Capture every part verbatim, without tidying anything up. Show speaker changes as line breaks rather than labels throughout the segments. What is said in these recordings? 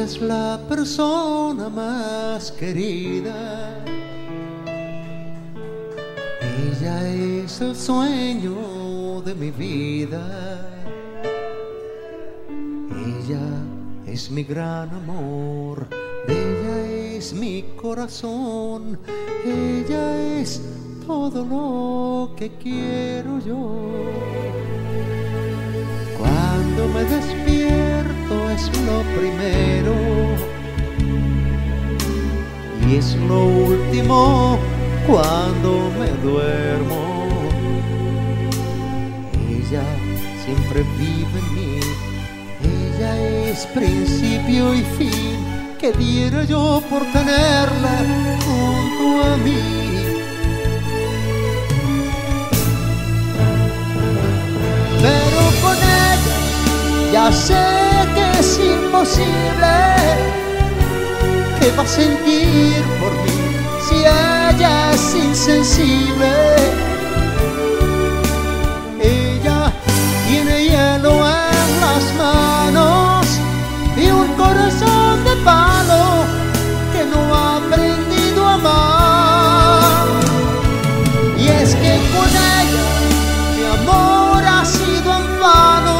es la persona más querida. Ella es el sueño de mi vida. Ella es mi gran amor. Ella es mi corazón. Ella es todo lo que quiero yo. Cuando me despierto es lo primero y es lo último cuando me duermo. Ella siempre vive en mí. Ella es principio y fin. Que diera yo por tenerla junto a mí. Pero con ella ya sé que es imposible. ¿Qué va a sentir por mí si ella es insensible? Ella tiene hielo en las manos y un corazón de palo que no ha aprendido a amar. Y es que con ella mi amor ha sido en vano.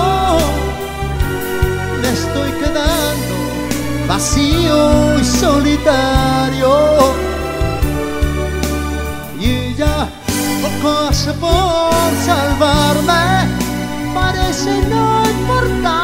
Me estoy quedando vacío y solitario. Y ella poco hace por salvarme. Parece no importar.